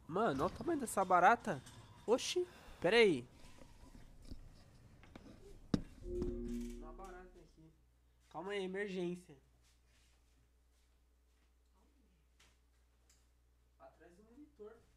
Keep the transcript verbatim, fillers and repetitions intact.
Mano, olha o tamanho dessa barata. Oxi, pera aí. Uma barata aqui. Calma aí, emergência. Atrás do monitor.